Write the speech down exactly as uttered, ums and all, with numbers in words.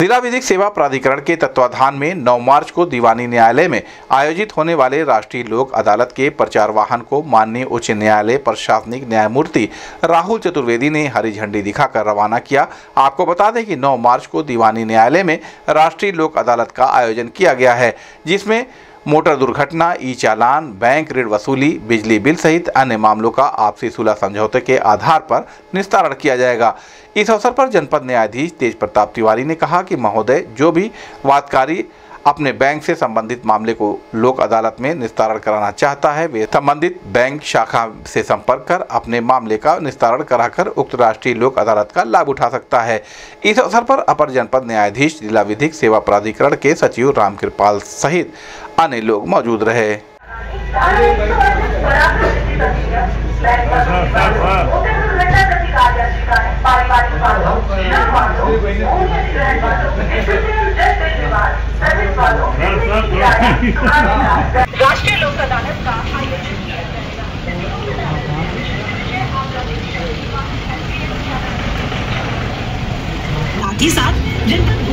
जिला विधिक सेवा प्राधिकरण के तत्वाधान में नौ मार्च को दीवानी न्यायालय में आयोजित होने वाले राष्ट्रीय लोक अदालत के प्रचार वाहन को माननीय उच्च न्यायालय प्रशासनिक न्यायमूर्ति राहुल चतुर्वेदी ने हरी झंडी दिखाकर रवाना किया। आपको बता दें कि नौ मार्च को दीवानी न्यायालय में राष्ट्रीय लोक अदालत का आयोजन किया गया है, जिसमें मोटर दुर्घटना, ई चालान, बैंक ऋण वसूली, बिजली बिल सहित अन्य मामलों का आपसी सुलह समझौते के आधार पर निस्तारण किया जाएगा। इस अवसर पर जनपद न्यायाधीश तेज प्रताप तिवारी ने कहा कि महोदय, जो भी वादकारी अपने बैंक से संबंधित मामले को लोक अदालत में निस्तारण कराना चाहता है, वे संबंधित बैंक शाखा से संपर्क कर अपने मामले का निस्तारण कराकर उक्त राष्ट्रीय लोक अदालत का लाभ उठा सकता है। इस अवसर पर अपर जनपद न्यायाधीश, जिला विधिक सेवा प्राधिकरण के सचिव रामकृपाल सहित अन्य लोग मौजूद रहे। राष्ट्रीय लोक अदालत का आयोजन किया जाएगा। साथ ही साथ जनपद